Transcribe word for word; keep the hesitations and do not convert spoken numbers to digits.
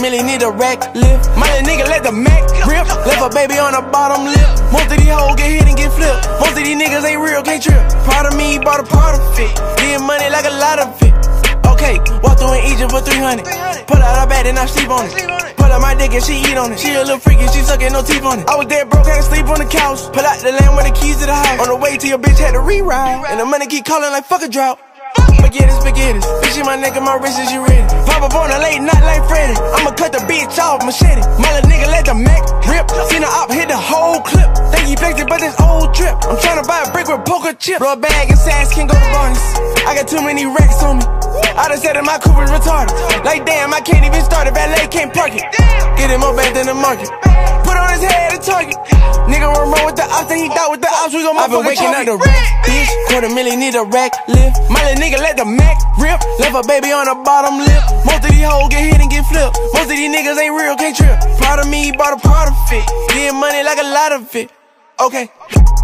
million need a rack lift. My little nigga let the Mac rip. Left a baby on the bottom lip. Most of these hoes get hit and get flipped. Most of these niggas ain't real, can't trip. Proud of me, bought a part of it. Getting money like a lot of it. Okay, walk through in Egypt for three hundred. Pull out her bed and I sleep on it. Pull out my dick and she eat on it. She a little freaky, she sucking no teeth on it. I was dead broke, had to sleep on the couch. Pull out the land with the keys to the house. On the way to your bitch, had to re-ride. And the money keep calling like fuck a drought. Spaghetti, spaghetti. Bitch in my neck and my wrist is you ready. Pop up on a late night like Freddy. I'ma cut the bitch off, machete. My little nigga let the Mac rip. Seen the op hit the whole clip. Think he flexed it, but this old trip. I'm tryna buy a brick with poker chips. Blow a bag and sass can go to bonus. I got too many racks on me. I done said that my coupe is retarded. Like damn, I can't even start it. Valet can't park it. Get him more bad than the market. Put on his head a target. Nigga run wrong with the ops, then he thought with the ops. We gon' motherfucking I've been waking up the rack, bitch. Quarter million need a rack lift. My little nigga let the Mac rip. Left a baby on the bottom lip. Most of these hoes get hit and get flipped. Most of these niggas ain't real, can't trip. Proud of me, bought a part of it. Getting money like a lot of it. Okay.